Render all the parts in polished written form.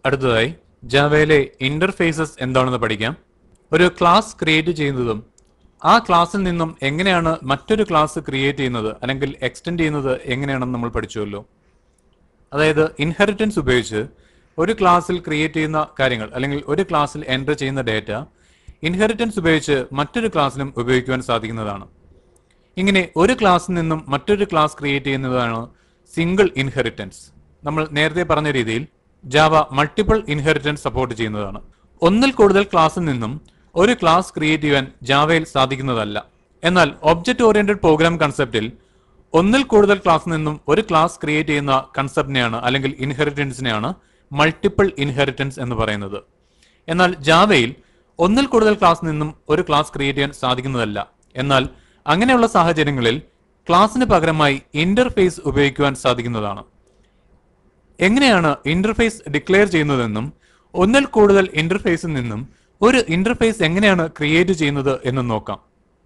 അടുത്തതായി ജാവയിലെ ഇന്റർഫേസസ് എന്താണെന്ന് പഠിക്കാം. ഒരു ക്ലാസ് ക്രിയേറ്റ് ചെയ്യുന്നതും ആ ക്ലാസ്സിൽ നിന്നും എങ്ങനെയാണ് മറ്റൊരു ക്ലാസ് ക്രിയേറ്റ് ചെയ്യുന്നത് അല്ലെങ്കിൽ എക്സ്റ്റെൻഡ് ചെയ്യുന്നത് എങ്ങനെയാണെന്ന് നമ്മൾ പഠിച്ചുവല്ലോ. അതായത് ഇൻഹെറിറ്റൻസ് ഉപയോഗിച്ച് ഒരു ക്ലാസ്സിൽ ക്രിയേറ്റ് ചെയ്യുന്ന കാര്യങ്ങൾ അല്ലെങ്കിൽ ഒരു ക്ലാസ്സിൽ എൻ്റർ ചെയ്യുന്ന ഡേറ്റ ഇൻഹെറിറ്റൻസ് ഉപയോഗിച്ച് മറ്റൊരു ക്ലാസ്സിലും ഉപയോഗിക്കുവാൻ സാധിക്കുന്നതാണ്. ഇങ്ങനെ ഒരു ക്ലാസ്സിൽ നിന്നും മറ്റൊരു ക്ലാസ് ക്രിയേറ്റ് ചെയ്യുന്നതാണ് സിംഗിൾ ഇൻഹെറിറ്റൻസ്. നമ്മൾ നേരത്തെ പറഞ്ഞ രീതിയിൽ ജാവ മൾട്ടിപ്പിൾ ഇൻഹെറിറ്റൻസ് സപ്പോർട്ട് ചെയ്യുന്നതാണ്. ഒന്നിൽ കൂടുതൽ ക്ലാസ്സിൽ നിന്നും ഒരു ക്ലാസ് ക്രിയേറ്റ് ചെയ്യാൻ ജാവയിൽ സാധിക്കുന്നതല്ല. എന്നാൽ ഒബ്ജക്റ്റ് ഓറിയന്റഡ് പ്രോഗ്രാം കൺസെപ്റ്റിൽ ഒന്നിൽ കൂടുതൽ ക്ലാസ്സിൽ നിന്നും ഒരു ക്ലാസ് ക്രിയേറ്റ് ചെയ്യുന്ന കൺസെപ്റ്റിനെയാണ് അല്ലെങ്കിൽ ഇൻഹെറിറ്റൻസിനെയാണ് മൾട്ടിപ്പിൾ ഇൻഹെറിറ്റൻസ് എന്ന് പറയുന്നത്. എന്നാൽ ജാവയിൽ ഒന്നിൽ കൂടുതൽ ക്ലാസ്സിൽ നിന്നും ഒരു ക്ലാസ് ക്രിയേറ്റ് ചെയ്യാൻ സാധിക്കുന്നതല്ല. എന്നാൽ അങ്ങനെയുള്ള സാഹചര്യങ്ങളിൽ ക്ലാസ്സിന് പകരമായി ഇന്റർഫേസ് ഉപയോഗിക്കുവാൻ സാധിക്കുന്നതാണ്. എങ്ങനെയാണ് ഇന്റർഫേസ് ഡിക്ലെയർ ചെയ്യുന്നതെന്നും ഒന്നിൽ കൂടുതൽ ഇന്റർഫേസിൽ നിന്നും ഒരു ഇന്റർഫേസ് എങ്ങനെയാണ് ക്രിയേറ്റ് ചെയ്യുന്നത് എന്നും നോക്കാം.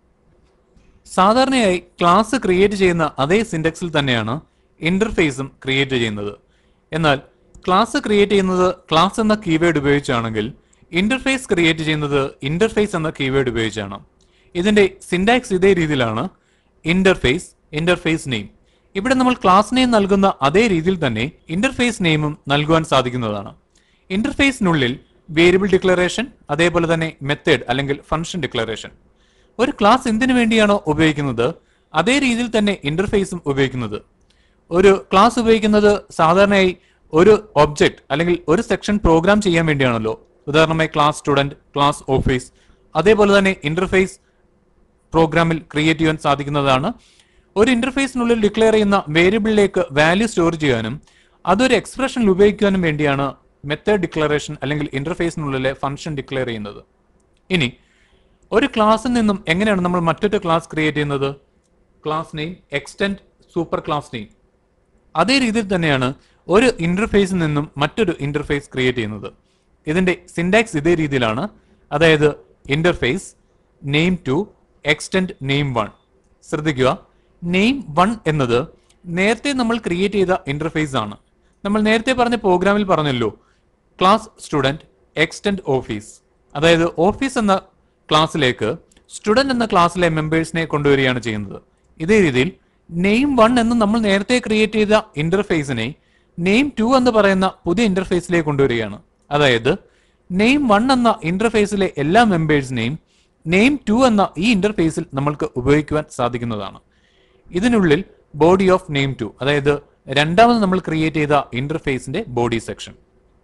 സാധാരണയായി ക്ലാസ് ക്രിയേറ്റ് ചെയ്യുന്ന അതേ സിന്റക്സിൽ തന്നെയാണ് ഇന്റർഫേസും ക്രിയേറ്റ് ചെയ്യുന്നത്. എന്നാൽ ക്ലാസ് ക്രിയേറ്റ് ചെയ്യുന്നത് ക്ലാസ് എന്ന കീവേഡ് ഉപയോഗിച്ചാണെങ്കിൽ ഇന്റർഫേസ് ക്രിയേറ്റ് ചെയ്യുന്നത് ഇന്റർഫേസ് എന്ന കീവേഡ് ഉപയോഗിച്ചാണ്. ഇതിന്റെ സിന്റാക്സ് ഇതേ രീതിയിലാണ്: ഇന്റർഫേസ്, ഇന്റർഫേസ് നെയിം. ഇവിടെ നമ്മൾ ക്ലാസ് നെയിം നൽകുന്ന അതേ രീതിയിൽ തന്നെ ഇന്റർഫേസ് നെയിമും നൽകുവാൻ സാധിക്കുന്നതാണ്. ഇന്റർഫേസിനുള്ളിൽ വേരിയബിൾ ഡിക്ലറേഷൻ, അതേപോലെ തന്നെ മെത്തേഡ് അല്ലെങ്കിൽ ഫംഗ്ഷൻ ഡിക്ലറേഷൻ. ഒരു ക്ലാസ് എന്തിനു വേണ്ടിയാണോ ഉപയോഗിക്കുന്നത് അതേ രീതിയിൽ തന്നെ ഇന്റർഫേസും ഉപയോഗിക്കുന്നത്. ഒരു ക്ലാസ് ഉപയോഗിക്കുന്നത് സാധാരണയായി ഒരു ഒബ്ജക്റ്റ് അല്ലെങ്കിൽ ഒരു സെക്ഷൻ പ്രോഗ്രാം ചെയ്യാൻ വേണ്ടിയാണല്ലോ. ഉദാഹരണമായി ക്ലാസ് സ്റ്റുഡന്റ്, ക്ലാസ് ഓഫീസ്. അതേപോലെ തന്നെ ഇന്റർഫേസ് പ്രോഗ്രാമിൽ ക്രിയേറ്റ് ചെയ്യാൻ സാധിക്കുന്നതാണ്. ഒരു ഇന്റർഫേസിനുള്ളിൽ ഡിക്ലെയർ ചെയ്യുന്ന വേരിയബിളിലേക്ക് വാല്യൂ സ്റ്റോർ ചെയ്യാനും അതൊരു എക്സ്പ്രഷനിൽ ഉപയോഗിക്കാനും വേണ്ടിയാണ് മെത്തേഡ് ഡിക്ലറേഷൻ അല്ലെങ്കിൽ ഇന്റർഫേസിനുള്ളിലെ ഫംഗ്ഷൻ ഡിക്ലെയർ ചെയ്യുന്നത്. ഇനി ഒരു ക്ലാസ്സിൽ നിന്നും എങ്ങനെയാണ് നമ്മൾ മറ്റൊരു ക്ലാസ് ക്രിയേറ്റ് ചെയ്യുന്നത്? Class name, extend, super class name. അതേ രീതിയിൽ തന്നെയാണ് ഒരു ഇന്റർഫേസിൽ നിന്നും മറ്റൊരു ഇന്റർഫേസ് ക്രിയേറ്റ് ചെയ്യുന്നത്. ഇതിന്റെ സിന്റാക്സ് ഇതേ രീതിയിലാണ്. അതായത് ഇന്റർഫേസ് നെയിം 2 എക്സ്റ്റെൻഡ് നെയിം 1. ശ്രദ്ധിക്കുക, നെയിം 1 എന്നത് നേരത്തെ നമ്മൾ ക്രിയേറ്റ് ചെയ്ത ഇന്റർഫേസ് ആണ്. നമ്മൾ നേരത്തെ പറഞ്ഞ പ്രോഗ്രാമിൽ പറഞ്ഞല്ലോ, ക്ലാസ് സ്റ്റുഡന്റ് എക്സ്റ്റെൻഡ് ഓഫീസ്. അതായത് ഓഫീസ് എന്ന ക്ലാസ്സിലേക്ക് സ്റ്റുഡന്റ് എന്ന ക്ലാസ്സിലെ മെമ്പേഴ്സിനെ കൊണ്ടുവരികയാണ് ചെയ്യുന്നത്. ഇതേ രീതിയിൽ നെയിം 1 എന്ന് നമ്മൾ നേരത്തെ ക്രിയേറ്റ് ചെയ്ത ഇന്റർഫേസിനെ നെയിം 2 എന്ന് പറയുന്ന പുതിയ ഇന്റർഫേസിലേക്ക് കൊണ്ടുവരികയാണ്. അതായത് നെയിം 1 എന്ന ഇന്റർഫേസിലെ എല്ലാ മെമ്പേഴ്സിനെയും നെയിം 2 എന്ന ഈ ഇന്റർഫേസിൽ നമ്മൾക്ക് ഉപയോഗിക്കുവാൻ സാധിക്കുന്നതാണ്. ഇതിനുള്ളിൽ ബോഡി ഓഫ് നെയിം 2, അതായത് രണ്ടാമത് നമ്മൾ ക്രിയേറ്റ് ചെയ്ത ഇന്റർഫേസിന്റെ ബോഡി സെക്ഷൻ.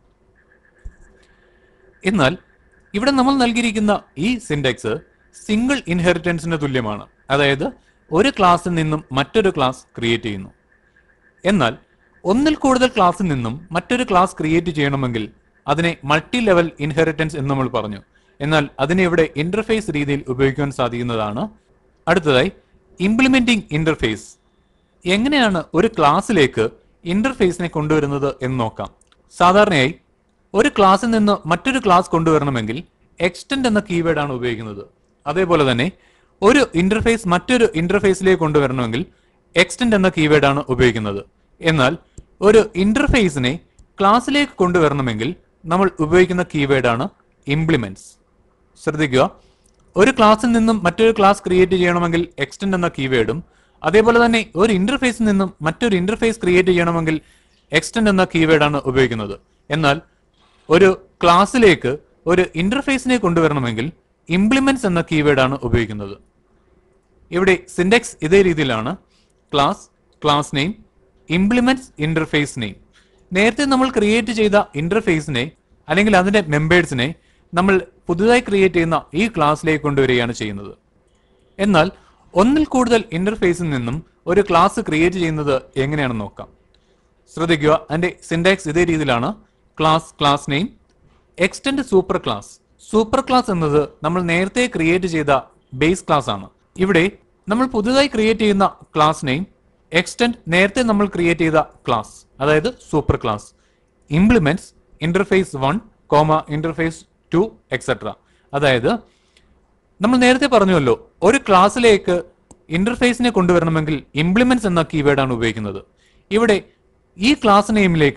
എന്നാൽ ഇവിടെ നമ്മൾ നൽകിയിരിക്കുന്ന ഈ സിന്റക്സ് സിംഗിൾ ഇൻഹെറിറ്റൻസിന് തുല്യമാണ്. അതായത് ഒരു ക്ലാസ്സിൽ നിന്നും മറ്റൊരു ക്ലാസ് ക്രിയേറ്റ് ചെയ്യുന്നു. എന്നാൽ ഒന്നിൽ കൂടുതൽ ക്ലാസ്സിൽ നിന്നും മറ്റൊരു ക്ലാസ് ക്രിയേറ്റ് ചെയ്യണമെങ്കിൽ അതിനെ മൾട്ടി ലെവൽ ഇൻഹെറിറ്റൻസ് എന്ന് നമ്മൾ പറഞ്ഞു. എന്നാൽ അതിനെ ഇവിടെ ഇന്റർഫേസ് രീതിയിൽ ഉപയോഗിക്കാൻ സാധിക്കുന്നതാണ്. അടുത്തതായി ഇംപ്ലിമെന്റിംഗ് ഇന്റർഫേസ്. എങ്ങനെയാണ് ഒരു ക്ലാസ്സിലേക്ക് ഇന്റർഫേസിനെ കൊണ്ടുവരുന്നത് എന്ന് നോക്കാം. സാധാരണയായി ഒരു ക്ലാസ്സിൽ നിന്ന് മറ്റൊരു ക്ലാസ് കൊണ്ടുവരണമെങ്കിൽ എക്സ്റ്റെൻഡ് എന്ന കീവേഡ് ആണ് ഉപയോഗിക്കുന്നത്. അതേപോലെ തന്നെ ഒരു ഇന്റർഫേസ് മറ്റൊരു ഇന്റർഫേസിലേക്ക് കൊണ്ടുവരണമെങ്കിൽ എക്സ്റ്റെൻഡ് എന്ന കീവേഡ് ആണ് ഉപയോഗിക്കുന്നത്. എന്നാൽ ഒരു ഇന്റർഫേസിനെ ക്ലാസ്സിലേക്ക് കൊണ്ടുവരണമെങ്കിൽ നമ്മൾ ഉപയോഗിക്കുന്ന കീവേഡ് ആണ് ഇംപ്ലിമെന്റ്സ്. ശ്രദ്ധിക്കുക, ഒരു ക്ലാസ്സിൽ നിന്നും മറ്റൊരു ക്ലാസ് ക്രിയേറ്റ് ചെയ്യണമെങ്കിൽ എക്സ്റ്റെൻഡ് എന്ന കീവേഡും, അതേപോലെ തന്നെ ഒരു ഇന്റർഫേസിൽ നിന്നും മറ്റൊരു ഇന്റർഫേസ് ക്രിയേറ്റ് ചെയ്യണമെങ്കിൽ എക്സ്റ്റെൻഡ് എന്ന കീവേഡാണ് ഉപയോഗിക്കുന്നത്. എന്നാൽ ഒരു ക്ലാസ്സിലേക്ക് ഒരു ഇന്റർഫേസിനെ കൊണ്ടുവരണമെങ്കിൽ ഇംപ്ലിമെന്റ്സ് എന്ന കീവേഡാണ് ഉപയോഗിക്കുന്നത്. ഇവിടെ സിന്റക്സ് ഇതേ രീതിയിലാണ്: class, class name, implements, interface name. നേരത്തെ നമ്മൾ ക്രിയേറ്റ് ചെയ്ത ഇന്റർഫേസിനെ അല്ലെങ്കിൽ അതിന്റെ മെമ്പേഴ്സിനെ നമ്മൾ പുതുതായി ക്രിയേറ്റ് ചെയ്യുന്ന ഈ ക്ലാസ്സിലേക്ക് കൊണ്ടുവരികയാണ് ചെയ്യുന്നത്. എന്നാൽ ഒന്നിൽ കൂടുതൽ ഇന്റർഫേസിൽ നിന്നും ഒരു ക്ലാസ് ക്രിയേറ്റ് ചെയ്യുന്നത് എങ്ങനെയാണെന്ന് നോക്കാം. ശ്രദ്ധിക്കുക, അതിന്റെ സിന്റാക്സ് ഇതേ രീതിയിലാണ്: class, class name, extend super class. Super class എന്നത് നമ്മൾ നേരത്തെ ക്രിയേറ്റ് ചെയ്ത ബേസ് ക്ലാസ് ആണ്. ഇവിടെ നമ്മൾ പുതുതായി ക്രിയേറ്റ് ചെയ്യുന്ന ക്ലാസ് നെയിം, എക്സ്റ്റെൻഡ് നേരത്തെ നമ്മൾ ക്രിയേറ്റ് ചെയ്ത ക്ലാസ്, അതായത് super class, implements, interface 1, interface 2, etcetera. അതായത് നമ്മൾ നേരത്തെ പറഞ്ഞുവല്ലോ, ഒരു ക്ലാസ്സിലേക്ക് ഇന്റർഫേസിനെ കൊണ്ടുവരണമെങ്കിൽ ഇംപ്ലിമെന്റ്സ് എന്ന കീവേഡാണ് ഉപയോഗിക്കുന്നത്. ഇവിടെ ഈ ക്ലാസ് നെയിമിലേക്ക്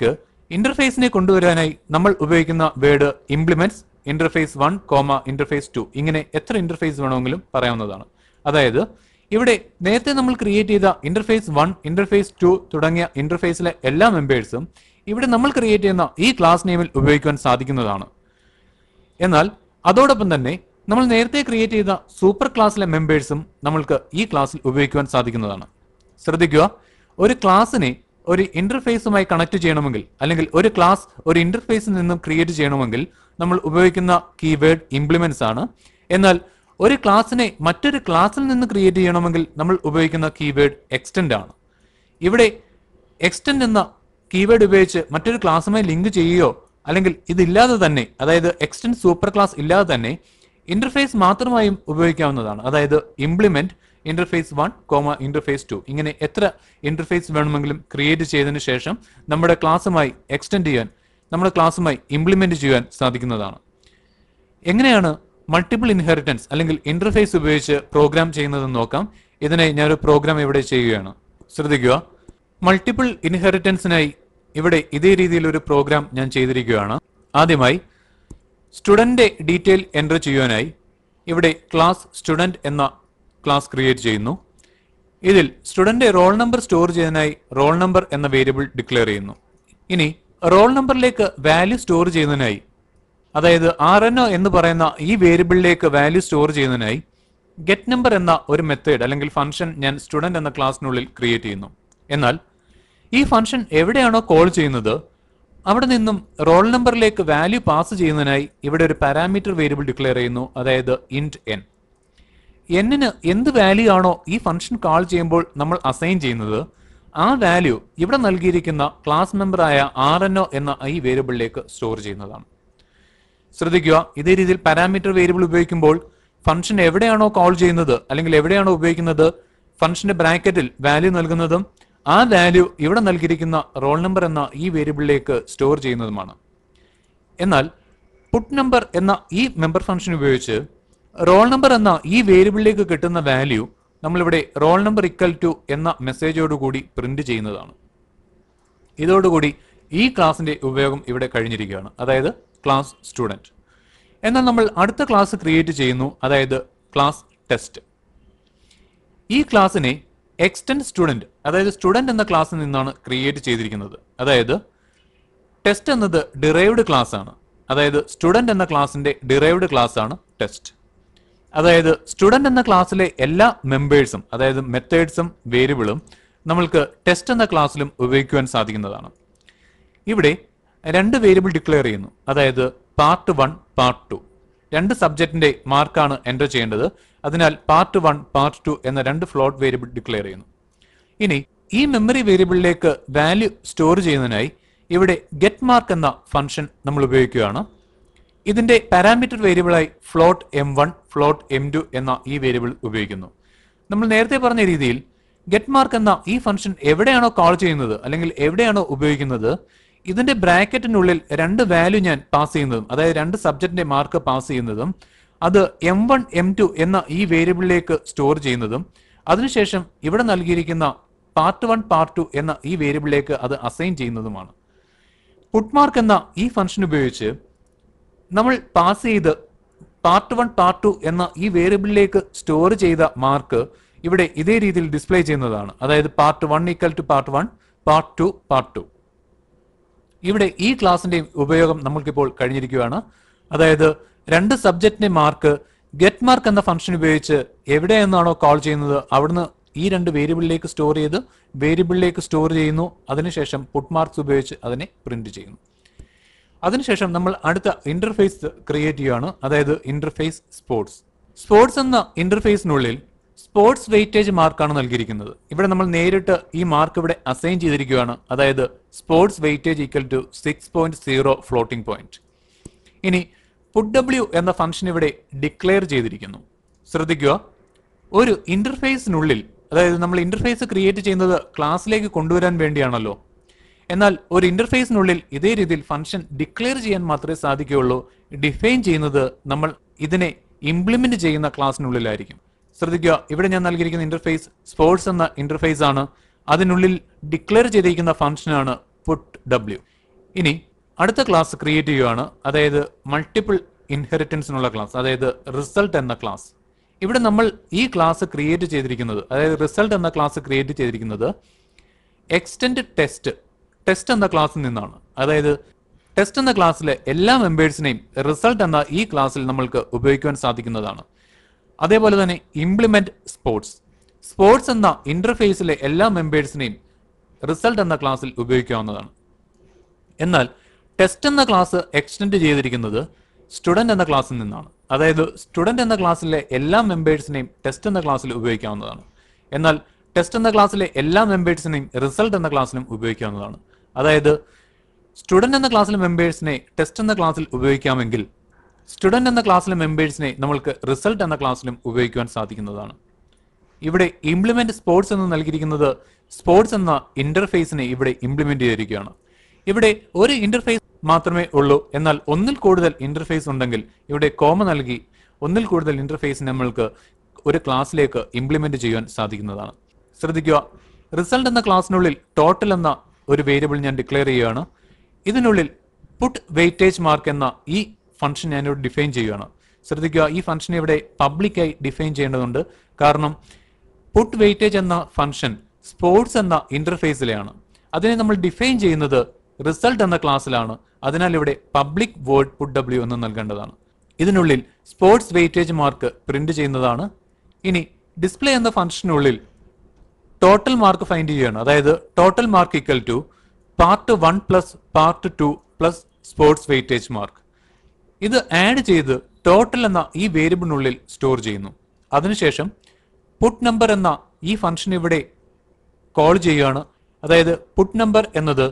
ഇന്റർഫേസിനെ കൊണ്ടുവരാനായി നമ്മൾ ഉപയോഗിക്കുന്ന വേർഡ് ഇംപ്ലിമെന്റ്സ്, ഇന്റർഫേസ് 1, ഇന്റർഫേസ് 2 ഇങ്ങനെ എത്ര ഇന്റർഫേസ് വേണമെങ്കിലും പറയാവുന്നതാണ്. അതായത് ഇവിടെ നേരത്തെ നമ്മൾ ക്രിയേറ്റ് ചെയ്ത ഇന്റർഫേസ് 1, ഇന്റർഫേസ് 2 തുടങ്ങിയ ഇന്റർഫേസിലെ എല്ലാ മെമ്പേഴ്സും ഇവിടെ നമ്മൾ ക്രിയേറ്റ് ചെയ്യുന്ന ഈ ക്ലാസ് നെയിമിൽ ഉപയോഗിക്കുവാൻ സാധിക്കുന്നതാണ്. എന്നാൽ അതോടൊപ്പം തന്നെ നമ്മൾ നേരത്തെ ക്രിയേറ്റ് ചെയ്ത സൂപ്പർ ക്ലാസ്സിലെ മെമ്പേഴ്സും നമ്മൾക്ക് ഈ ക്ലാസ്സിൽ ഉപയോഗിക്കുവാൻ സാധിക്കുന്നതാണ്. ശ്രദ്ധിക്കുക, ഒരു ക്ലാസ്സിനെ ഒരു ഇന്റർഫേസുമായി കണക്ട് ചെയ്യണമെങ്കിൽ അല്ലെങ്കിൽ ഒരു ക്ലാസ് ഒരു ഇന്റർഫേസിൽ നിന്നും ക്രിയേറ്റ് ചെയ്യണമെങ്കിൽ നമ്മൾ ഉപയോഗിക്കുന്ന കീവേഡ് ഇംപ്ലിമെന്റ്സ് ആണ്. എന്നാൽ ഒരു ക്ലാസ്സിനെ മറ്റൊരു ക്ലാസ്സിൽ നിന്ന് ക്രിയേറ്റ് ചെയ്യണമെങ്കിൽ നമ്മൾ ഉപയോഗിക്കുന്ന കീവേഡ് എക്സ്റ്റെൻഡ് ആണ്. ഇവിടെ എക്സ്റ്റെൻഡ് എന്ന കീവേഡ് ഉപയോഗിച്ച് മറ്റൊരു ക്ലാസ്സുമായി ലിങ്ക് ചെയ്യുകയോ അല്ലെങ്കിൽ ഇതില്ലാതെ തന്നെ, അതായത് എക്സ്റ്റെൻഡ് സൂപ്പർ ക്ലാസ് ഇല്ലാതെ തന്നെ ഇന്റർഫേസ് മാത്രമായും ഉപയോഗിക്കാവുന്നതാണ്. അതായത് ഇംപ്ലിമെന്റ് ഇന്റർഫേസ് 1, ഇന്റർഫേസ് 2 ഇങ്ങനെ എത്ര ഇന്റർഫേസ് വേണമെങ്കിലും ക്രിയേറ്റ് ചെയ്തതിനു ശേഷം നമ്മുടെ ക്ലാസ്സുമായി എക്സ്റ്റെൻഡ് ചെയ്യാൻ, നമ്മുടെ ക്ലാസ്സുമായി ഇംപ്ലിമെന്റ് ചെയ്യാൻ സാധിക്കുന്നതാണ്. എങ്ങനെയാണ് മൾട്ടിപ്പിൾ ഇൻഹെറിറ്റൻസ് അല്ലെങ്കിൽ ഇന്റർഫേസ് ഉപയോഗിച്ച് പ്രോഗ്രാം ചെയ്യുന്നതെന്ന് നോക്കാം. ഇതിനായി ഞാനൊരു പ്രോഗ്രാം ഇവിടെ ചെയ്യുകയാണ്. ശ്രദ്ധിക്കുക, മൾട്ടിപ്പിൾ ഇൻഹെറിറ്റൻസിനായി ഇവിടെ ഇതേ രീതിയിൽ ഒരു പ്രോഗ്രാം ഞാൻ ചെയ്തിരിക്കുകയാണ്. ആദ്യമായി സ്റ്റുഡന്റ് ഡീറ്റെയിൽ എൻ്റർ ചെയ്യുവാനായി ഇവിടെ ക്ലാസ് സ്റ്റുഡന്റ് എന്ന ക്ലാസ് ക്രിയേറ്റ് ചെയ്യുന്നു. ഇതിൽ സ്റ്റുഡന്റ് റോൾ നമ്പർ സ്റ്റോർ ചെയ്യുന്നതിനായി റോൾ നമ്പർ എന്ന വേരിയബിൾ ഡിക്ലെയർ ചെയ്യുന്നു. ഇനി റോൾ നമ്പറിലേക്ക് വാല്യൂ സ്റ്റോർ ചെയ്യുന്നതിനായി, അതായത് RNO എന്ന് പറയുന്ന ഈ വേരിയബിളിലേക്ക് വാല്യൂ സ്റ്റോർ ചെയ്യുന്നതിനായി ഗെറ്റ് നമ്പർ എന്ന ഒരു മെത്തേഡ് അല്ലെങ്കിൽ ഫംഗ്ഷൻ ഞാൻ സ്റ്റുഡന്റ് എന്ന ക്ലാസ്സിനുള്ളിൽ ക്രിയേറ്റ് ചെയ്യുന്നു. എന്നാൽ ഈ ഫംഗ്ഷൻ എവിടെയാണോ കോൾ ചെയ്യുന്നത് അവിടെ നിന്നും റോൾ നമ്പറിലേക്ക് വാല്യൂ പാസ് ചെയ്യുന്നതിനായി ഇവിടെ ഒരു പാരാമീറ്റർ വേരിയബിൾ ഡിക്ലെയർ ചെയ്യുന്നു, അതായത് ഇന്റ് n. n-ന് എന്ത് വാല്യൂ ആണോ ഈ ഫംഗ്ഷൻ കാൾ ചെയ്യുമ്പോൾ നമ്മൾ അസൈൻ ചെയ്യുന്നത് ആ വാല്യൂ ഇവിടെ നൽകിയിരിക്കുന്ന ക്ലാസ് മെമ്പറായ RNO എന്ന ഈ വേരിയബിളിലേക്ക് സ്റ്റോർ ചെയ്യുന്നതാണ്. ശ്രദ്ധിക്കുക, ഇതേ രീതിയിൽ പാരാമീറ്റർ വേരിയബിൾ ഉപയോഗിക്കുമ്പോൾ ഫംഗ്ഷൻ എവിടെയാണോ കോൾ ചെയ്യുന്നത് അല്ലെങ്കിൽ എവിടെയാണോ ഉപയോഗിക്കുന്നത് ഫംഗ്ഷന്റെ ബ്രാക്കറ്റിൽ വാല്യൂ നൽകുന്നതും ആ വാല്യൂ ഇവിടെ നൽകിയിരിക്കുന്ന റോൾ നമ്പർ എന്ന ഈ വേരിയബിളിലേക്ക് സ്റ്റോർ ചെയ്യുന്നതുമാണ്. എന്നാൽ പുട്ട് നമ്പർ എന്ന ഈ മെമ്പർ ഫംഗ്ഷൻ ഉപയോഗിച്ച് റോൾ നമ്പർ എന്ന ഈ വേരിയബിളിലേക്ക് കിട്ടുന്ന വാല്യൂ നമ്മളിവിടെ റോൾ നമ്പർ ഈക്വൽ ടു എന്ന മെസ്സേജോടുകൂടി പ്രിന്റ് ചെയ്യുന്നതാണ്. ഇതോടുകൂടി ഈ ക്ലാസിന്റെ ഉപയോഗം ഇവിടെ കഴിഞ്ഞിരിക്കുകയാണ്, അതായത് ക്ലാസ് സ്റ്റുഡന്റ്. എന്നാൽ നമ്മൾ അടുത്ത ക്ലാസ് ക്രിയേറ്റ് ചെയ്യുന്നു, അതായത് ക്ലാസ് ടെസ്റ്റ്. ഈ ക്ലാസ്സിനെ എക്സ്റ്റെൻഡ് സ്റ്റുഡന്റ്, അതായത് സ്റ്റുഡന്റ് എന്ന ക്ലാസ്സിൽ നിന്നാണ് ക്രിയേറ്റ് ചെയ്തിരിക്കുന്നത്. അതായത് ടെസ്റ്റ് എന്നത് ഡിറൈവ്ഡ് ക്ലാസ് ആണ്, അതായത് സ്റ്റുഡന്റ് എന്ന ക്ലാസിന്റെ ഡിറൈവ്ഡ് ക്ലാസ് ആണ് ടെസ്റ്റ്. അതായത് സ്റ്റുഡന്റ് എന്ന ക്ലാസ്സിലെ എല്ലാ മെമ്പേഴ്സും, അതായത് മെത്തേഡ്സും വേരിയബിളും നമ്മൾക്ക് ടെസ്റ്റ് എന്ന ക്ലാസ്സിലും ഉപയോഗിക്കുവാൻ സാധിക്കുന്നതാണ്. ഇവിടെ രണ്ട് വേരിയബിൾ ഡിക്ലെയർ ചെയ്യുന്നു, അതായത് പാർട്ട് 1, പാർട്ട് 2. രണ്ട് സബ്ജക്റ്റിന്റെ മാർക്കാണ് എൻ്റർ ചെയ്യേണ്ടത്. അതിനാൽ പാർട്ട് 1, പാർട്ട് 2 എന്ന രണ്ട് ഫ്ലോട്ട് വേരിയബിൾ ഡിക്ലെയർ ചെയ്യുന്നു. ഇനി ഈ മെമ്മറി വേരിയബിളിലേക്ക് വാല്യൂ സ്റ്റോർ ചെയ്യുന്നതിനായി ഇവിടെ ഗെറ്റ് മാർക്ക് എന്ന ഫംഗ്ഷൻ നമ്മൾ ഉപയോഗിക്കുകയാണ്. ഇതിന്റെ പാരാമീറ്റർ വേരിയബിളായി ഫ്ലോട്ട് m1, ഫ്ലോട്ട് m2 എന്ന ഈ വേരിയബിൾ ഉപയോഗിക്കുന്നു. നമ്മൾ നേരത്തെ പറഞ്ഞ രീതിയിൽ ഗെറ്റ് മാർക്ക് എന്ന ഈ ഫംഗ്ഷൻ എവിടെയാണോ കോൾ ചെയ്യുന്നത് അല്ലെങ്കിൽ എവിടെയാണോ ഉപയോഗിക്കുന്നത് ഇതിന്റെ ബ്രാക്കറ്റിനുള്ളിൽ രണ്ട് വാല്യൂ ഞാൻ പാസ് ചെയ്യുന്നതും, അതായത് രണ്ട് സബ്ജക്റ്റിന്റെ മാർക്ക് പാസ് ചെയ്യുന്നതും അത് m1, m2 എന്ന ഈ വേരിയബിളിലേക്ക് സ്റ്റോർ ചെയ്യുന്നതും അതിനുശേഷം ഇവിടെ നൽകിയിരിക്കുന്ന പാർട്ട് 1, പാർട്ട് 2 എന്ന ഈ വേരിയബിളിലേക്ക് അത് അസൈൻ ചെയ്യുന്നതുമാണ്. പുട്ട് മാർക്ക് എന്ന ഈ ഫംഗ്ഷൻ ഉപയോഗിച്ച് നമ്മൾ പാസ് ചെയ്ത് പാർട്ട് 1, പാർട്ട് 2 എന്ന ഈ വേരിയബിളിലേക്ക് സ്റ്റോർ ചെയ്ത മാർക്ക് ഇവിടെ ഇതേ രീതിയിൽ ഡിസ്പ്ലേ ചെയ്യുന്നതാണ്. അതായത് part 1 equal to part 1, part 2, part 2. ഇവിടെ ഈ ക്ലാസിന്റെ ഉപയോഗം നമ്മൾക്കിപ്പോൾ കഴിഞ്ഞിരിക്കുകയാണ്. അതായത് രണ്ട് സബ്ജക്റ്റിന്റെ മാർക്ക് ഗെറ്റ് മാർക്ക് എന്ന ഫംഗ്ഷൻ ഉപയോഗിച്ച് എവിടെയെന്നാണോ കോൾ ചെയ്യുന്നത് അവിടുന്ന് ഈ രണ്ട് വേരിയബിളിലേക്ക് സ്റ്റോർ ചെയ്ത് വേരിയബിളിലേക്ക് സ്റ്റോർ ചെയ്യുന്നു. അതിനുശേഷം പുട്ട് മാർക്സ് ഉപയോഗിച്ച് അതിനെ പ്രിന്റ് ചെയ്യുന്നു. അതിനുശേഷം നമ്മൾ അടുത്ത ഇന്റർഫേസ് ക്രിയേറ്റ് ചെയ്യുകയാണ്, അതായത് ഇന്റർഫേസ് സ്പോർട്സ്. സ്പോർട്സ് എന്ന ഇന്റർഫേസിനുള്ളിൽ സ്പോർട്സ് വെയിറ്റേജ് മാർക്കാണ് നൽകിയിരിക്കുന്നത്. ഇവിടെ നമ്മൾ നേരിട്ട് ഈ മാർക്ക് ഇവിടെ അസൈൻ ചെയ്തിരിക്കുകയാണ്, അതായത് sports weightage equal to 6.0 floating point. ഇനി പുട്ട് w എന്ന ഫംഗ്ഷൻ ഇവിടെ ഡിക്ലെയർ ചെയ്തിരിക്കുന്നു. ശ്രദ്ധിക്കുക, ഒരു ഇന്റർഫേസിനുള്ളിൽ, അതായത് നമ്മൾ ഇന്റർഫേസ് ക്രിയേറ്റ് ചെയ്യുന്നത് ക്ലാസ്സിലേക്ക് കൊണ്ടുവരാൻ വേണ്ടിയാണല്ലോ. എന്നാൽ ഒരു ഇന്റർഫേസിനുള്ളിൽ ഇതേ രീതിയിൽ ഫംഗ്ഷൻ ഡിക്ലെയർ ചെയ്യാൻ മാത്രമേ സാധിക്കുകയുള്ളൂ. ഡിഫൈൻ ചെയ്യുന്നത് നമ്മൾ ഇതിനെ ഇംപ്ലിമെന്റ് ചെയ്യുന്ന ക്ലാസ്സിനുള്ളിലായിരിക്കും. ശ്രദ്ധിക്കുക, ഇവിടെ ഞാൻ നൽകിയിരിക്കുന്ന ഇന്റർഫേസ് സ്പോർട്സ് എന്ന ഇന്റർഫേസ് ആണ്. അതിനുള്ളിൽ ഡിക്ലെയർ ചെയ്തിരിക്കുന്ന ഫംഗ്ഷനാണ് പുട്ട് w. ഇനി അടുത്ത ക്ലാസ് ക്രിയേറ്റ് ചെയ്യുകയാണ്, അതായത് മൾട്ടിപ്പിൾ ഇൻഹെറിറ്റൻസിനുള്ള ക്ലാസ്, അതായത് റിസൾട്ട് എന്ന ക്ലാസ്. ഇവിടെ നമ്മൾ ഈ ക്ലാസ് ക്രിയേറ്റ് ചെയ്തിരിക്കുന്നത്, അതായത് റിസൾട്ട് എന്ന ക്ലാസ് ക്രിയേറ്റ് ചെയ്തിരിക്കുന്നത് എക്സ്റ്റെൻഡ് ടെസ്റ്റ് എന്ന ക്ലാസ്സിൽ നിന്നാണ്. അതായത് ടെസ്റ്റ് എന്ന ക്ലാസ്സിലെ എല്ലാ മെമ്പേഴ്സിനെയും റിസൾട്ട് എന്ന ഈ ക്ലാസ്സിൽ നമ്മൾക്ക് ഉപയോഗിക്കുവാൻ സാധിക്കുന്നതാണ്. അതേപോലെ തന്നെ ഇംപ്ലിമെന്റ് സ്പോർട്സ് എന്ന ഇന്റർഫേസിലെ എല്ലാ മെമ്പേഴ്സിനെയും റിസൾട്ട് എന്ന ക്ലാസ്സിൽ ഉപയോഗിക്കാവുന്നതാണ്. എന്നാൽ ടെസ്റ്റ് എന്ന ക്ലാസ് എക്സ്റ്റെൻഡ് ചെയ്തിരിക്കുന്നത് സ്റ്റുഡന്റ് എന്ന ക്ലാസ്സിൽ നിന്നാണ്. അതായത് സ്റ്റുഡന്റ് എന്ന ക്ലാസ്സിലെ എല്ലാ മെമ്പേഴ്സിനെയും ടെസ്റ്റ് എന്ന ക്ലാസ്സിൽ ഉപയോഗിക്കാവുന്നതാണ്. എന്നാൽ ടെസ്റ്റ് എന്ന ക്ലാസ്സിലെ എല്ലാ മെമ്പേഴ്സിനെയും റിസൾട്ട് എന്ന ക്ലാസ്സിലും ഉപയോഗിക്കാവുന്നതാണ്. അതായത് സ്റ്റുഡന്റ് എന്ന ക്ലാസ്സിലെ മെമ്പേഴ്സിനെ ടെസ്റ്റ് എന്ന ക്ലാസ്സിൽ ഉപയോഗിക്കാമെങ്കിൽ സ്റ്റുഡന്റ് എന്ന ക്ലാസ്സിലെ മെമ്പേഴ്സിനെ നമ്മൾക്ക് റിസൾട്ട് എന്ന ക്ലാസ്സിലും ഉപയോഗിക്കുവാൻ സാധിക്കുന്നതാണ്. ഇവിടെ ഇംപ്ലിമെന്റ് സ്പോർട്സ് എന്ന് നൽകിയിരിക്കുന്നത് സ്പോർട്സ് എന്ന ഇന്റർഫേസിനെ ഇവിടെ ഇംപ്ലിമെന്റ് ചെയ്തിരിക്കുകയാണ്. ഇവിടെ ഒരു ഇന്റർഫേസ് മാത്രമേ ഉള്ളൂ. എന്നാൽ ഒന്നിൽ കൂടുതൽ ഇന്റർഫേസ് ഉണ്ടെങ്കിൽ ഇവിടെ കോമ നൽകി ഒന്നിൽ കൂടുതൽ ഇന്റർഫേസ് നമ്മൾക്ക് ഒരു ക്ലാസ്സിലേക്ക് ഇംപ്ലിമെന്റ് ചെയ്യാൻ സാധിക്കുന്നതാണ്. ശ്രദ്ധിക്കുക, റിസൾട്ട് എന്ന ക്ലാസ്സിനുള്ളിൽ ടോട്ടൽ എന്ന ഒരു വേരിയബിൾ ഞാൻ ഡിക്ലെയർ ചെയ്യുകയാണ്. ഇതിനുള്ളിൽ പുട്ട് വെയിറ്റേജ് മാർക്ക് എന്ന ഈ ഫംഗ്ഷൻ ഞാനിവിടെ ഡിഫൈൻ ചെയ്യുകയാണ്. ശ്രദ്ധിക്കുക, ഈ ഫംഗ്ഷൻ ഇവിടെ പബ്ലിക്കായി ഡിഫൈൻ ചെയ്യേണ്ടതുണ്ട്. കാരണം പുട്ട് വെയിറ്റേജ് എന്ന ഫംഗ്ഷൻ സ്പോർട്സ് എന്ന ഇന്റർഫേസിലെയാണ്. അതിനെ നമ്മൾ ഡിഫൈൻ ചെയ്യുന്നത് റിസൾട്ട് എന്ന ക്ലാസ്സിലാണ്. അതിനാൽ ഇവിടെ പബ്ലിക് വേർഡ് പുട്ട് w എന്ന് നൽകേണ്ടതാണ്. ഇതിനുള്ളിൽ സ്പോർട്സ് വെയിറ്റേജ് മാർക്ക് പ്രിന്റ് ചെയ്യുന്നതാണ്. ഇനി ഡിസ്പ്ലേ എന്ന ഫംഗ്ഷനുള്ളിൽ ടോട്ടൽ മാർക്ക് ഫൈൻഡ് ചെയ്യുകയാണ്. അതായത് total mark equal to part 1 plus part 2 plus sports weightage mark. ഇത് ആഡ് ചെയ്ത് ടോട്ടൽ എന്ന ഈ വേരിയബിളിനുള്ളിൽ സ്റ്റോർ ചെയ്യുന്നു. അതിനുശേഷം പുട്ട് നമ്പർ എന്ന ഈ ഫംഗ്ഷൻ ഇവിടെ കോൾ ചെയ്യുകയാണ്. അതായത് പുട്ട് നമ്പർ എന്നത്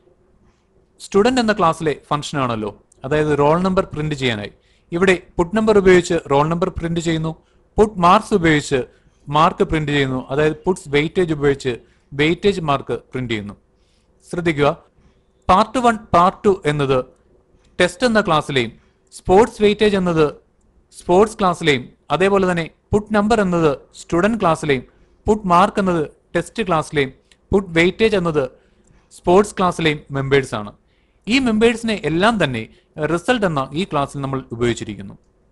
സ്റ്റുഡന്റ് എന്ന ക്ലാസ്സിലെ ഫംഗ്ഷൻ ആണല്ലോ. അതായത് റോൾ നമ്പർ പ്രിന്റ് ചെയ്യാനായി ഇവിടെ പുട്ട് നമ്പർ ഉപയോഗിച്ച് റോൾ നമ്പർ പ്രിന്റ് ചെയ്യുന്നു. പുട്ട് മാർക്സ് ഉപയോഗിച്ച് മാർക്ക് പ്രിന്റ് ചെയ്യുന്നു. അതായത് പുട്സ് വെയിറ്റേജ് ഉപയോഗിച്ച് വെയിറ്റേജ് മാർക്ക് പ്രിന്റ് ചെയ്യുന്നു. ശ്രദ്ധിക്കുക, പാർട്ട് 1 പാർട്ട് 2 എന്നത് ടെസ്റ്റ് എന്ന ക്ലാസ്സിലെയും സ്പോർട്സ് വെയിറ്റേജ് എന്നത് സ്പോർട്സ് ക്ലാസ്സിലെയും അതേപോലെ തന്നെ പുട്ട് നമ്പർ എന്നത് സ്റ്റുഡന്റ് ക്ലാസ്സിലെയും പുട്ട് മാർക്ക് എന്നത് ടെസ്റ്റ് ക്ലാസ്സിലെയും പുട്ട് വെയിറ്റേജ് എന്നത് സ്പോർട്സ് ക്ലാസ്സിലെയും മെമ്പേഴ്സ് ആണ്. ഈ മെമ്പേഴ്സിനെ എല്ലാം തന്നെ റിസൾട്ട് എന്ന ഈ ക്ലാസ്സിൽ നമ്മൾ ഉപയോഗിച്ചിരിക്കുന്നു.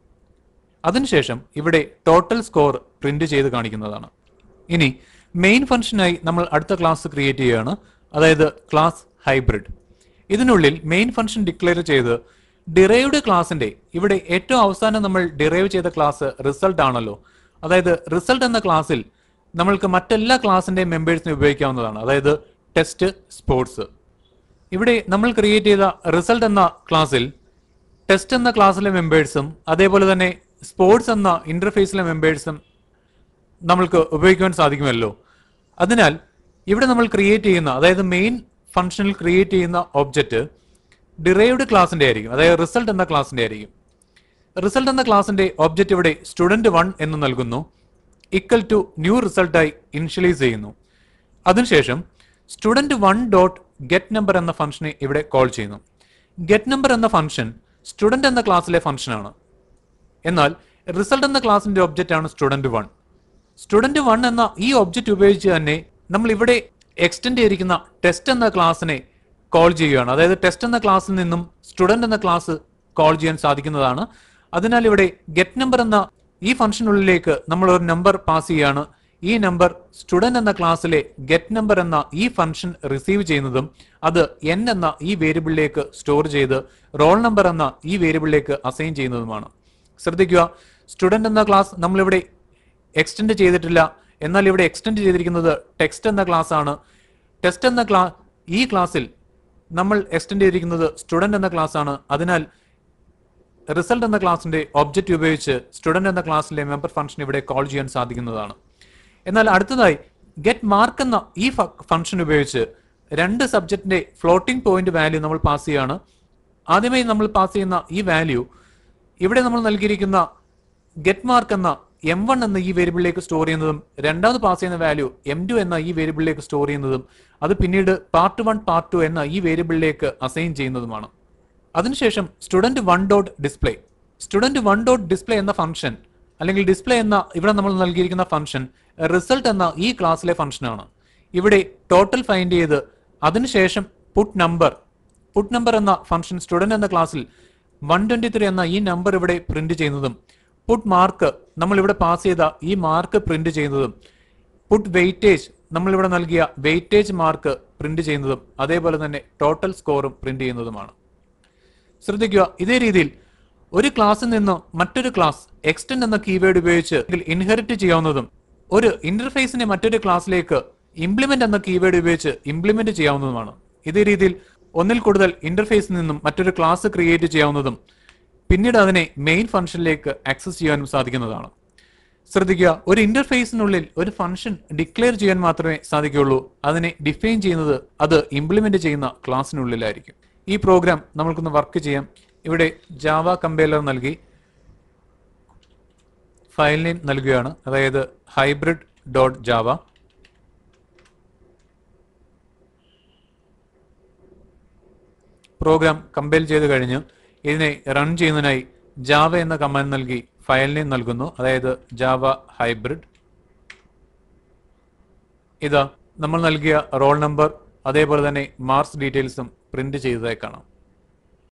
അതിനുശേഷം ഇവിടെ ടോട്ടൽ സ്കോർ പ്രിന്റ് ചെയ്ത് കാണിക്കുന്നതാണ്. ഇനി മെയിൻ ഫംഗ്ഷനായി നമ്മൾ അടുത്ത ക്ലാസ് ക്രിയേറ്റ് ചെയ്യുകയാണ്, അതായത് ക്ലാസ് ഹൈബ്രിഡ്. ഇതിനുള്ളിൽ മെയിൻ ഫംഗ്ഷൻ ഡിക്ലെയർ ചെയ്ത് ഡിറൈവ്ഡ് ക്ലാസിന്റെ ഇവിടെ ഏറ്റവും അവസാനം നമ്മൾ ഡിറൈവ് ചെയ്ത ക്ലാസ് റിസൾട്ട് ആണല്ലോ. അതായത് റിസൾട്ട് എന്ന ക്ലാസ്സിൽ നമ്മൾക്ക് മറ്റെല്ലാ ക്ലാസിന്റെ മെമ്പേഴ്സിനെ ഉപയോഗിക്കാവുന്നതാണ്. അതായത് ടെസ്റ്റ്, സ്പോർട്സ്. ഇവിടെ നമ്മൾ ക്രിയേറ്റ് ചെയ്ത റിസൾട്ട് എന്ന ക്ലാസ്സിൽ ടെസ്റ്റ് എന്ന ക്ലാസ്സിലെ മെമ്പേഴ്സും അതേപോലെ തന്നെ സ്പോർട്സ് എന്ന ഇന്റർഫേസിലെ മെമ്പേഴ്സും നമ്മൾക്ക് ഉപയോഗിക്കുവാൻ സാധിക്കുമല്ലോ. അതിനാൽ ഇവിടെ നമ്മൾ ക്രിയേറ്റ് ചെയ്യുന്ന, അതായത് മെയിൻ ഫംഗ്ഷനിൽ ക്രിയേറ്റ് ചെയ്യുന്ന ഒബ്ജക്റ്റ് ഡിറൈവ്ഡ് ക്ലാസിന്റെ ആയിരിക്കും. അതായത് റിസൾട്ട് എന്ന ക്ലാസിന്റെ ആയിരിക്കും. റിസൾട്ട് എന്ന ക്ലാസിന്റെ ഒബ്ജക്റ്റ് ഇവിടെ സ്റ്റുഡന്റ് 1 എന്ന് നൽകുന്നു. ഈക്വൽ ടു ന്യൂ റിസൾട്ടായി ഇനിഷ്യലൈസ് ചെയ്യുന്നു. അതിനുശേഷം സ്റ്റുഡന്റ് 1 ഡോട്ട് ഗെറ്റ് നമ്പർ എന്ന ഫംഗ്ഷനെ ഇവിടെ കോൾ ചെയ്യുന്നു. ഗെറ്റ് നമ്പർ എന്ന ഫംഗ്ഷൻ സ്റ്റുഡന്റ് എന്ന ക്ലാസ്സിലെ ഫംഗ്ഷനാണ്. എന്നാൽ റിസൾട്ട് എന്ന ക്ലാസിന്റെ ഒബ്ജക്റ്റ് ആണ് സ്റ്റുഡന്റ് 1. സ്റ്റുഡന്റ് 1 എന്ന ഈ ഒബ്ജക്റ്റ് ഉപയോഗിച്ച് തന്നെ നമ്മൾ ഇവിടെ എക്സ്റ്റെൻഡ് ചെയ്തിരിക്കുന്ന ടെസ്റ്റ് എന്ന ക്ലാസ്സിനെ കോൾ ചെയ്യുകയാണ്. അതായത് ടെസ്റ്റ് എന്ന ക്ലാസ്സിൽ നിന്നും സ്റ്റുഡന്റ് എന്ന ക്ലാസ് കോൾ ചെയ്യാൻ സാധിക്കുന്നതാണ്. അതിനാൽ ഇവിടെ ഗെറ്റ് നമ്പർ എന്ന ഈ ഫംഗ്ഷനുള്ളിലേക്ക് നമ്മൾ ഒരു നമ്പർ പാസ് ചെയ്യുകയാണ്. ഈ നമ്പർ സ്റ്റുഡന്റ് എന്ന ക്ലാസ്സിലെ ഗെറ്റ് നമ്പർ എന്ന ഈ ഫംഗ്ഷൻ റിസീവ് ചെയ്യുന്നതും അത് n എന്ന ഈ വേരിയബിളിലേക്ക് സ്റ്റോർ ചെയ്ത് റോൾ നമ്പർ എന്ന ഈ വേരിയബിളിലേക്ക് അസൈൻ ചെയ്യുന്നതുമാണ്. ശ്രദ്ധിക്കുക, സ്റ്റുഡന്റ് എന്ന ക്ലാസ് നമ്മളിവിടെ എക്സ്റ്റെൻഡ് ചെയ്തിട്ടില്ല. എന്നാൽ ഇവിടെ എക്സ്റ്റെൻഡ് ചെയ്തിരിക്കുന്നത് ടെക്സ്റ്റ് എന്ന ക്ലാസ് ആണ്. ടെസ്റ്റ് എന്ന ഈ ക്ലാസ്സിൽ നമ്മൾ എക്സ്റ്റെൻഡ് ചെയ്തിരിക്കുന്നത് സ്റ്റുഡന്റ് എന്ന ക്ലാസ് ആണ്. അതിനാൽ റിസൾട്ട് എന്ന ക്ലാസിന്റെ ഒബ്ജക്റ്റ് ഉപയോഗിച്ച് സ്റ്റുഡന്റ് എന്ന ക്ലാസ്സിലെ മെമ്പർ ഫംഗ്ഷൻ ഇവിടെ കോൾ ചെയ്യാൻ സാധിക്കുന്നതാണ്. എന്നാൽ അടുത്തതായി ഗെറ്റ് മാർക്ക് എന്ന ഈ ഫംഗ്ഷൻ ഉപയോഗിച്ച് രണ്ട് സബ്ജക്റ്റിന്റെ ഫ്ലോട്ടിംഗ് പോയിന്റ് വാല്യൂ നമ്മൾ പാസ് ചെയ്യുകയാണ്. ആദ്യമായി നമ്മൾ പാസ് ചെയ്യുന്ന ഈ വാല്യൂ ഇവിടെ നമ്മൾ നൽകിയിരിക്കുന്ന ഗെറ്റ് മാർക്ക് എന്ന m1 എന്ന ഈ വേരിയബിളിലേക്ക് സ്റ്റോർ ചെയ്യുന്നതും രണ്ടാമത് പാസ് ചെയ്യുന്ന വാല്യൂ m2 എന്ന ഈ വേരിയബിളിലേക്ക് സ്റ്റോർ ചെയ്യുന്നതും അത് പിന്നീട് പാർട്ട് 1 പാർട്ട് 2 എന്ന ഈ വേരിയബിളിലേക്ക് അസൈൻ ചെയ്യുന്നതുമാണ്. അതിനുശേഷം സ്റ്റുഡന്റ് 1 ഡോട്ട് ഡിസ്പ്ലേ എന്ന ഫംഗ്ഷൻ അല്ലെങ്കിൽ ഡിസ്പ്ലേ എന്ന ഇവിടെ നമ്മൾ നൽകിയിരിക്കുന്ന ഫംഗ്ഷൻ റിസൾട്ട് എന്ന ഈ ക്ലാസ്സിലെ ഫംഗ്ഷനാണ്. ഇവിടെ ടോട്ടൽ ഫൈൻഡ് ചെയ്ത് അതിനുശേഷം പുട്ട് നമ്പർ പുട്ട് നമ്പർ എന്ന ഫംഗ്ഷൻ സ്റ്റുഡന്റ് എന്ന ക്ലാസ്സിൽ 123 എന്ന ഈ നമ്പർ ഇവിടെ പ്രിന്റ് ചെയ്യുന്നതും പുട്ട് മാർക്ക് നമ്മൾ ഇവിടെ പാസ് ചെയ്ത ഈ മാർക്ക് പ്രിന്റ് ചെയ്യുന്നതും പുട്ട് വെയിറ്റേജ് നമ്മൾ ഇവിടെ നൽകിയ വെയിറ്റേജ് മാർക്ക് പ്രിന്റ് ചെയ്യുന്നതും അതേപോലെ തന്നെ ടോട്ടൽ സ്കോറും പ്രിന്റ് ചെയ്യുന്നതുമാണ്. ശ്രദ്ധിക്കുക, ഇതേ രീതിയിൽ ഒരു ക്ലാസ്സിൽ നിന്ന് മറ്റൊരു ക്ലാസ് എക്സ്റ്റെൻഡ് എന്ന കീവേഡ് ഉപയോഗിച്ച് ഇൻഹെറിറ്റ് ചെയ്യാവുന്നതും ഒരു ഇന്റർഫേസിനെ മറ്റൊരു ക്ലാസ്സിലേക്ക് ഇംപ്ലിമെന്റ് എന്ന കീവേഡ് ഉപയോഗിച്ച് ഇംപ്ലിമെന്റ് ചെയ്യാവുന്നതുമാണ്. ഇതേ രീതിയിൽ ഒന്നിൽ കൂടുതൽ ഇന്റർഫേസിൽ നിന്നും മറ്റൊരു ക്ലാസ് ക്രിയേറ്റ് ചെയ്യാവുന്നതും പിന്നീട് അതിനെ മെയിൻ ഫംഗ്ഷനിലേക്ക് ആക്സസ് ചെയ്യാനും സാധിക്കുന്നതാണ്. ശ്രദ്ധിക്കുക, ഒരു ഇന്റർഫേസിനുള്ളിൽ ഒരു ഫംഗ്ഷൻ ഡിക്ലെയർ ചെയ്യാൻ മാത്രമേ സാധിക്കുകയുള്ളൂ. അതിനെ ഡിഫൈൻ ചെയ്യുന്നത് അത് ഇംപ്ലിമെന്റ് ചെയ്യുന്ന ക്ലാസ്സിനുള്ളിലായിരിക്കും. ഈ പ്രോഗ്രാം നമ്മൾക്കൊന്ന് വർക്ക് ചെയ്യാം. ഇവിടെ ജാവ കമ്പൈലർ നൽകി ഫയൽ നെയിം നൽകുകയാണ്, അതായത് hybrid.java. പ്രോഗ്രാം കമ്പൈൽ ചെയ്ത് കഴിഞ്ഞ് ഇതിനെ റൺ ചെയ്യുന്നതിനായി ജാവ എന്ന കമാൻഡ് നൽകി ഫയൽ നെയിം നൽകുന്നു, അതായത് ജാവ ഹൈബ്രിഡ്. ഇതാ നമ്മൾ നൽകിയ റോൾ നമ്പർ അതേപോലെ തന്നെ മാർക്സ് ഡീറ്റെയിൽസും പ്രിന്റ് ചെയ്തതായി കാണാം.